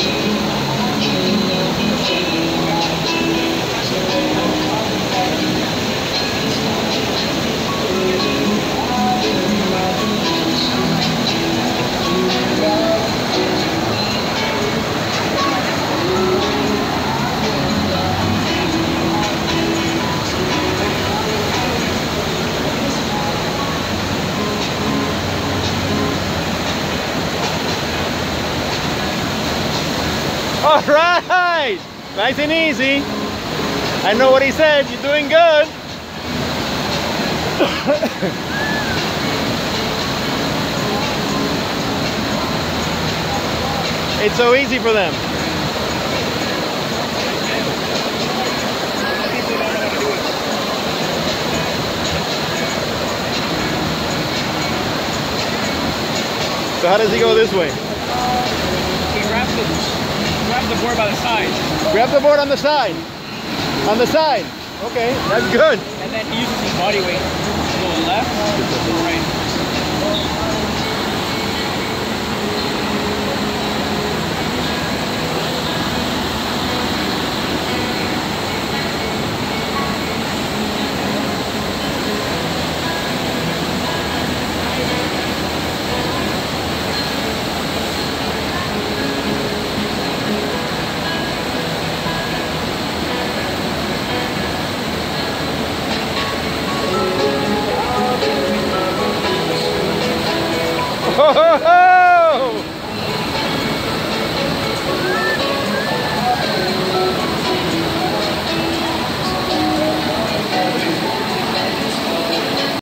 All right, nice and easy. I know what he said, you're doing good. It's so easy for them. So how does he go this way? He grabs the board by the side. Grab the board on the side. On the side. Okay, that's good. And then he uses his body weight to go left to the right.